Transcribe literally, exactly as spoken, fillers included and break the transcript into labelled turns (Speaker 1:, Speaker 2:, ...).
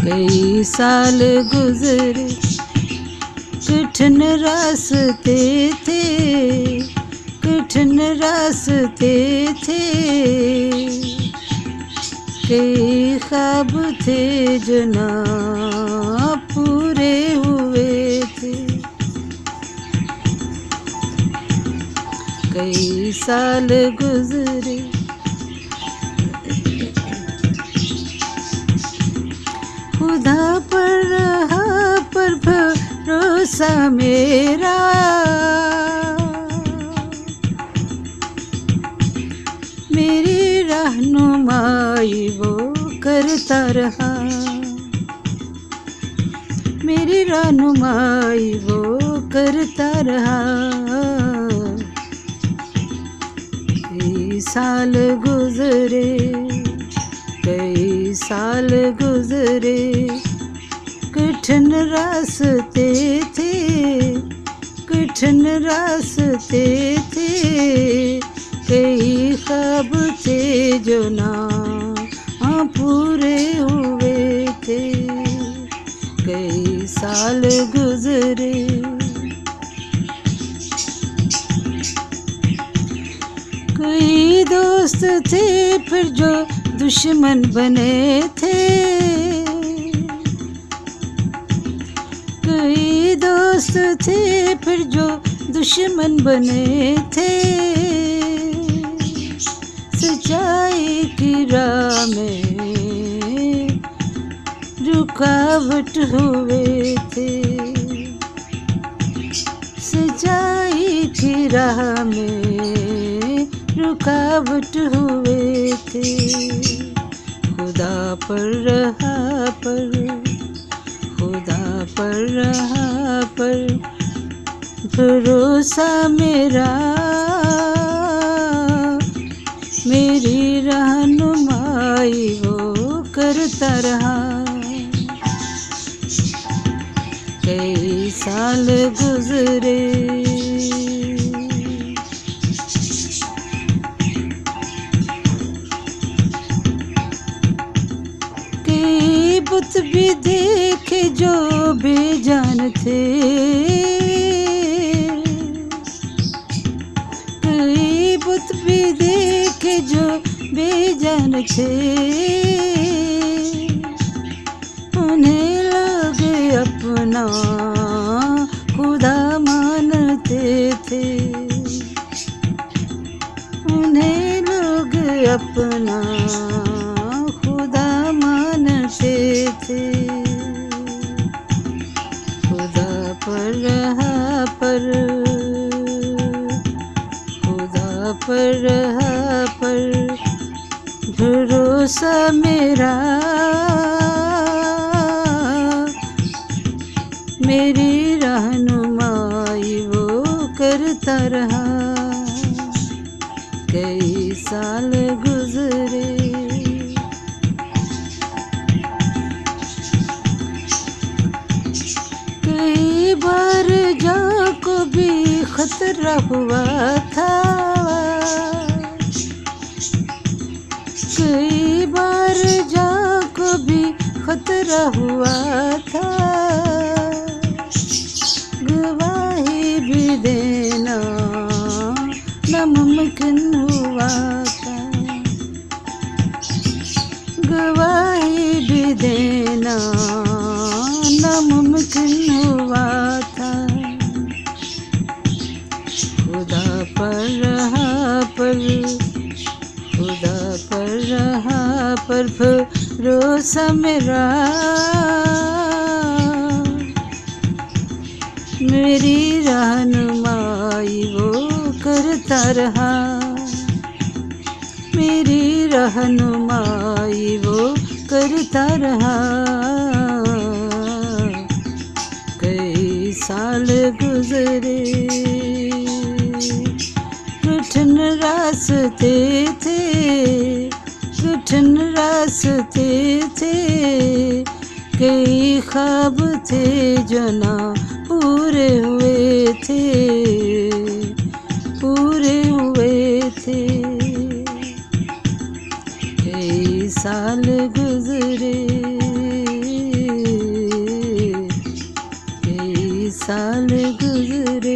Speaker 1: कई साल गुजरे, कठिन रास्ते थे, कठिन रास्ते थे, कई ख्वाब थे जो ना पूरे हुए थे। कई साल गुजरे, खुदा पर रहा पर भरोसा मेरा, मेरी रहनुमाई वो करता रहा, मेरी रहनुमाई वो करता रहा। कई साल गुजरे, कई साल गुजरे, कठिन रास्ते थे, कठिन रास्ते थे, कई ख्वाब थे जो ना पूरे हुए थे। कई साल गुजरे, कई दोस्त थे फिर जो दुश्मन बने थे, कई दोस्त थे फिर जो दुश्मन बने थे, सच्चाई की राह में रुकावट हुए थे, सच्चाई की राह में रुकावट हुए थे। खुदा पर रहा पर, खुदा पर रहा पर भरोसा मेरा, मेरी रहनुमाई वो करता रहा। कई साल गुजरे, कई बुत भी देखे जो बेजान थे, कई बुत भी देखे जो बेजान थे, उन्हें लोग अपना खुदा मानते थे, उन्हें लोग अपना खुदा मानते थे। खुदा पर रहा पर, खुदा पर रहा पर भरोसा मेरा, मेरी रहनुमाई वो करता रहा। कई साल गुजरे, कई बार जान को भी खतरा हुआ था, कई बार जान को भी खतरा हुआ था, गवाही भी देना नामुमकिन हुआ था, गवाही भी देना नामुमकिन हुआ था। खुदा पर रहा पर, खुदा पर रहा पर भरोसा मेरा, मेरी रहनुमाई वो करता रहा, मेरी रहनुमाई वो करता रहा। कई साल गुजरे, कठिन रास्ते थे, कठिन रास्ते थे, कई ख्वाब थे जो ना पूरे हुए थे, पूरे हुए थे। कई साल गुजरे, साल गुजरे।